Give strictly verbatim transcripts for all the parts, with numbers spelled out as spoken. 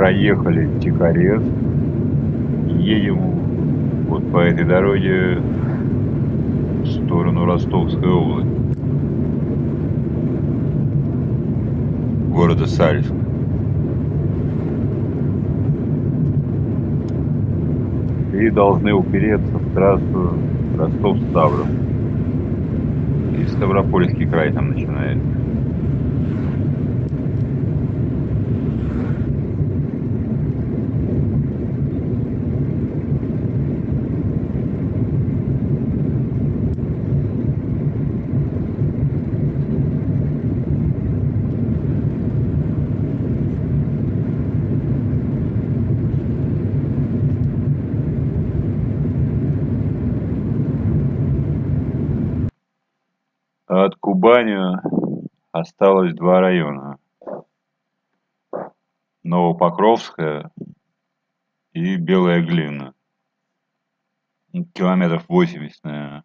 проехали Тихорец и едем вот по этой дороге в сторону Ростовской области, города Сальск. И должны упереться в трассу Ростов-Ставрополь. И Ставропольский край там начинается. От Кубани осталось два района. Новопокровская и Белая Глина. Километров восемьдесят, наверное.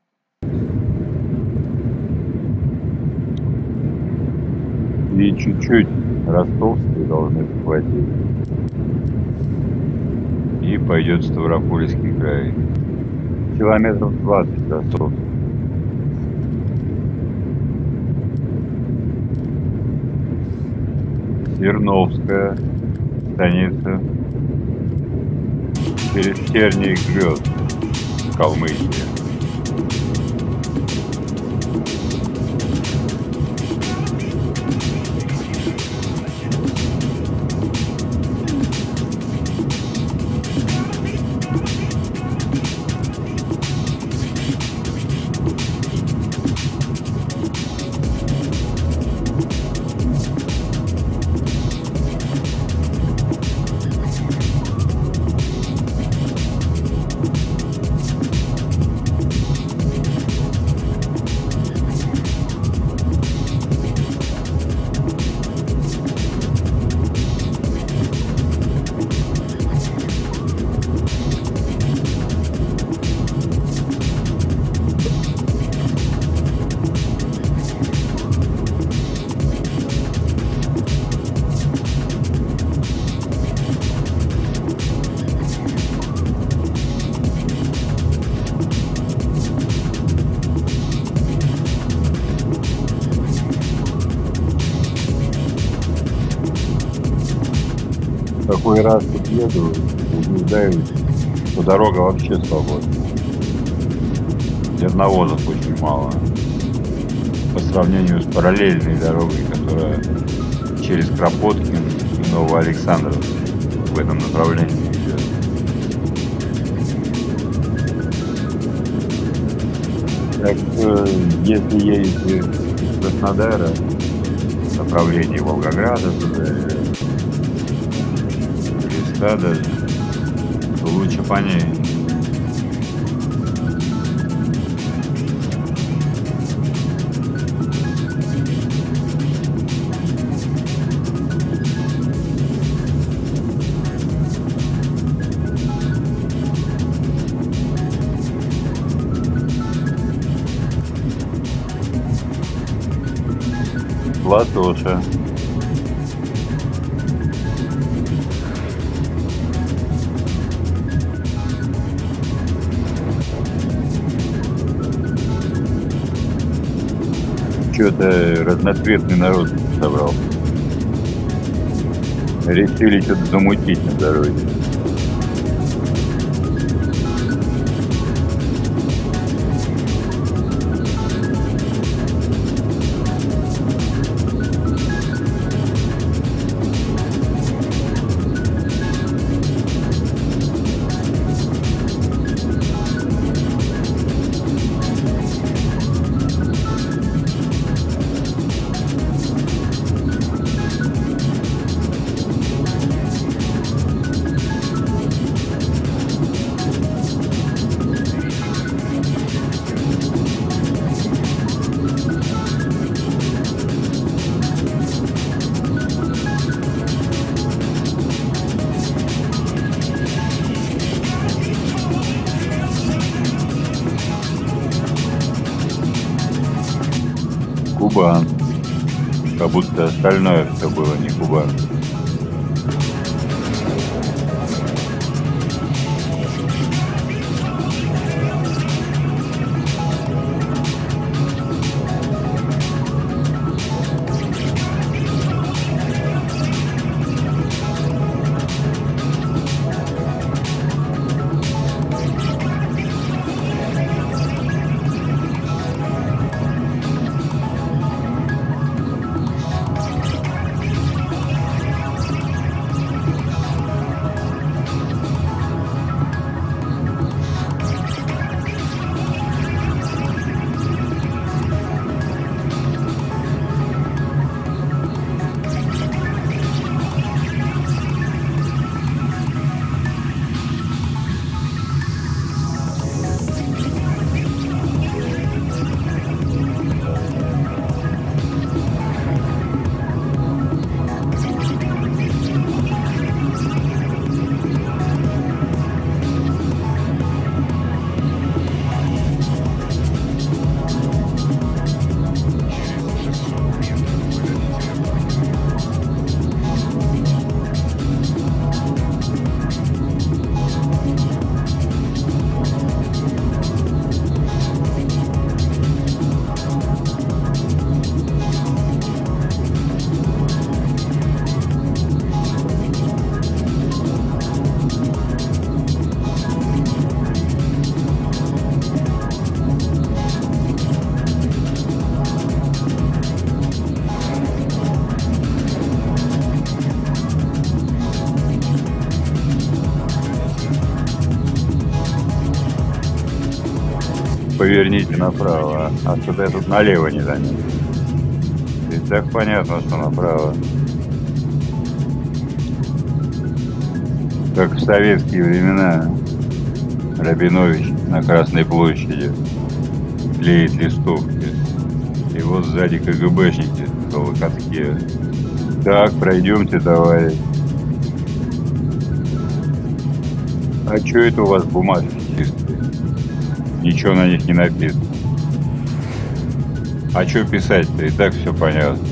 И чуть-чуть Ростовскую должны захватить. И пойдет Ставропольский край. Километров двадцать Ростовская. Свердловская станица через Тернии Грёз, Калмыкия. Какой раз тут еду, убеждаюсь, что дорога вообще свободна. Зерновозов очень мало. По сравнению с параллельной дорогой, которая через Кропоткин и Новоалександровск в этом направлении идет. Так что, если едете из Краснодара в направлении Волгограда, туда, даже, то лучше по ней. Латоша. Что-то разноцветный народ собрал. Решили что-то замутить на дороге. Кубань. Как будто остальное все было не Кубань. поверните направо, а что-то я тут налево не заметил. И так понятно, что направо. Как в советские времена Рабинович на Красной площади клеит листовки. И вот сзади КГБшники в локотке. Так, пройдемте, товарищ. А что это у вас бумажки чистые? Ничего на них не написано. А что писать-то? И так все понятно.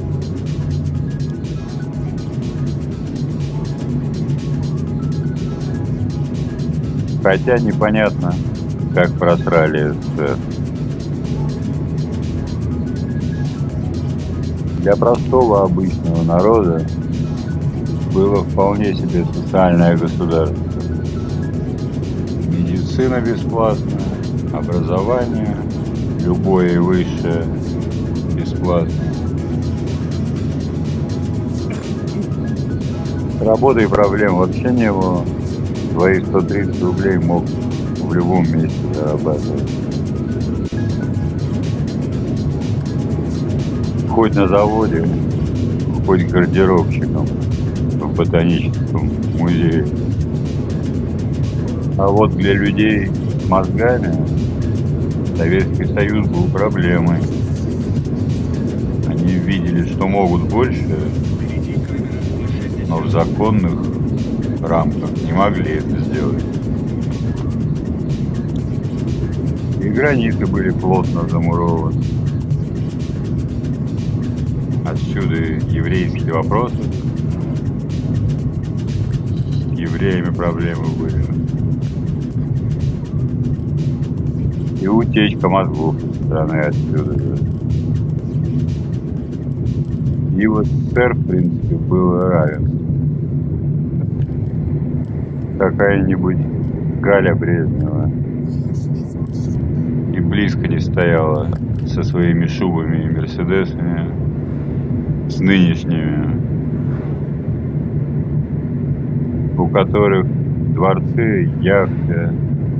Хотя непонятно, как просрали СССР. Для простого обычного народа было вполне себе социальное государство. Медицина бесплатная, образование, любое высшее бесплатно. С работой проблем вообще не было. Свои сто тридцать рублей мог в любом месте зарабатывать. Хоть на заводе, хоть гардеробщиком в ботаническом музее. А вот для людей с мозгами Советский Союз был проблемой. Они видели, что могут больше, но в законных рамках не могли это сделать. И границы были плотно замурованы. Отсюда еврейские вопросы. С евреями проблемы были. И утечка мозгов со стороны отсюда. И в СССР, в принципе, было равенство. Какая-нибудь Галя Брежнева и близко не стояла со своими шубами и мерседесами с нынешними, у которых дворцы, яхты,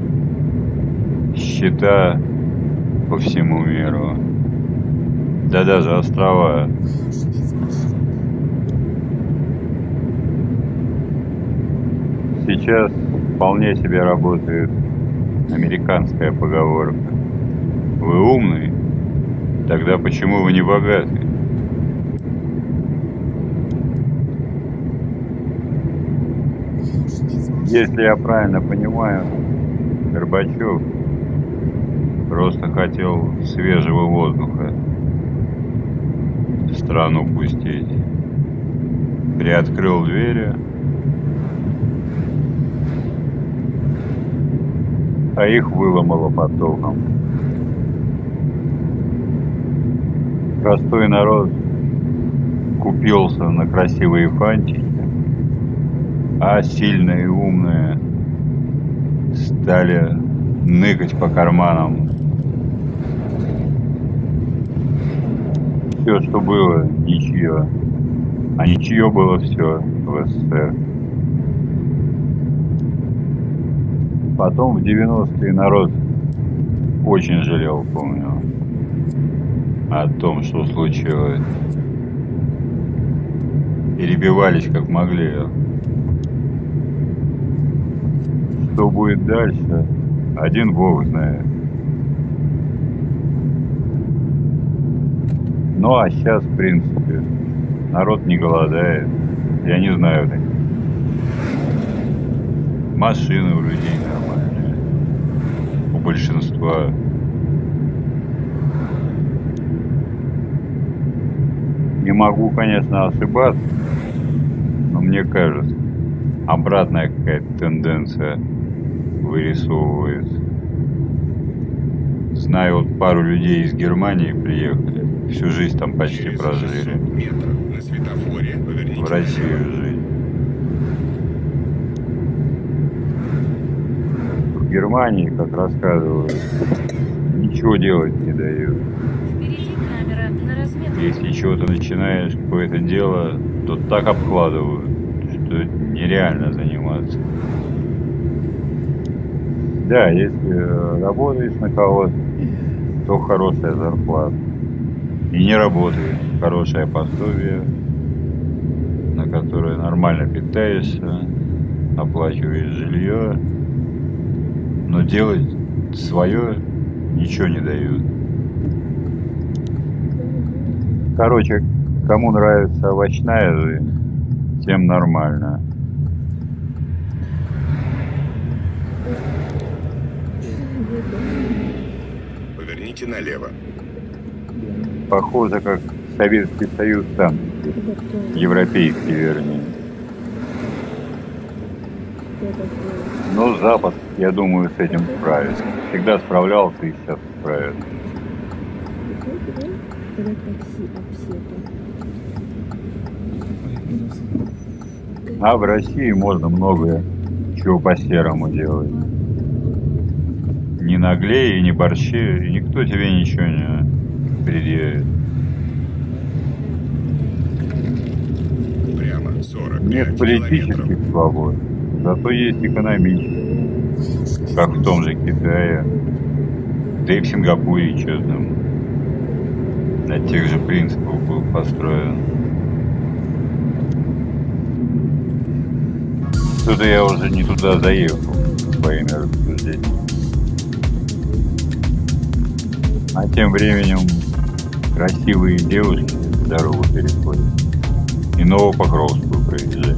счета по всему миру, да даже острова. Сейчас вполне себе работает американская поговорка. Вы умный? Тогда почему вы не богаты? Если я правильно понимаю, Горбачев просто хотел свежего воздуха в страну пустить. Приоткрыл двери, а их выломало потоком. Простой народ купился на красивые фантики, а сильные и умные стали ныкать по карманам. Все, что было, ничье. А ничье было все в СССР. Потом в девяностые народ очень жалел, помню, о том, что случилось. Перебивались как могли. Что будет дальше, один бог знает. Ну а сейчас, в принципе, народ не голодает. Я не знаю таких. Машины у людей нормальные. У большинства. Не могу, конечно, ошибаться, но мне кажется, обратная какая-то тенденция вырисовывается. Знаю, вот пару людей из Германии приехали, всю жизнь там почти прожили. В Россию жить. В Германии, как рассказывают, ничего делать не дают. Если чего-то начинаешь, какое-то дело, то так обкладывают, что нереально заниматься. Да, если работаешь на кого-то, то хорошая зарплата. И не работаешь, хорошее пособие, на которое нормально питаешься, оплачиваешь жилье, но делать свое ничего не дают. Короче, кому нравится овощная жизнь, тем нормально. Поверните налево. Похоже, как Советский Союз там, европейский, вернее. Но Запад, я думаю, с этим справится. Всегда справлялся и сейчас справится. А в России можно многое чего по-серому делать. Не наглей и не борщи, и никто тебе ничего не предъявит. Прямо сорок Нет политических свобод, зато есть экономические, как в том же Китае, да и в Сингапуре, что там, на тех же принципах был построен. Что-то я уже не туда заехал своими рассуждениями. А тем временем красивые девушки дорогу переходят и Новопокровскую проезжают.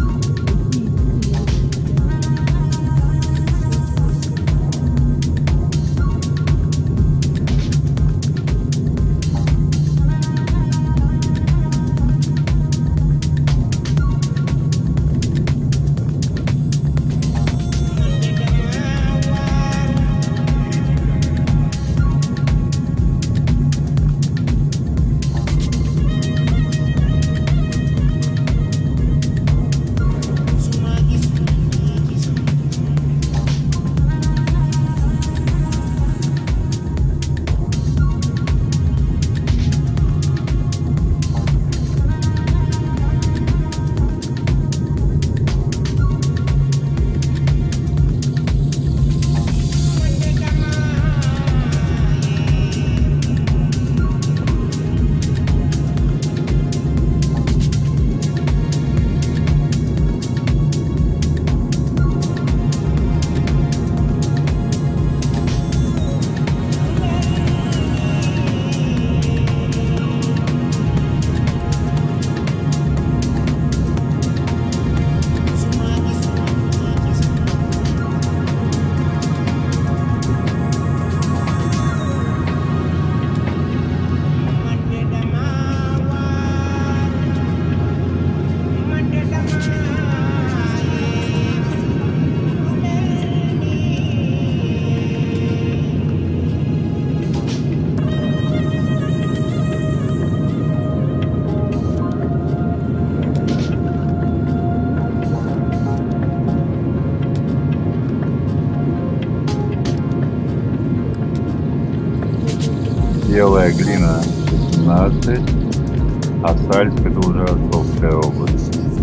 Белая глина шестнадцать, а Сальск — это уже Ростовская область.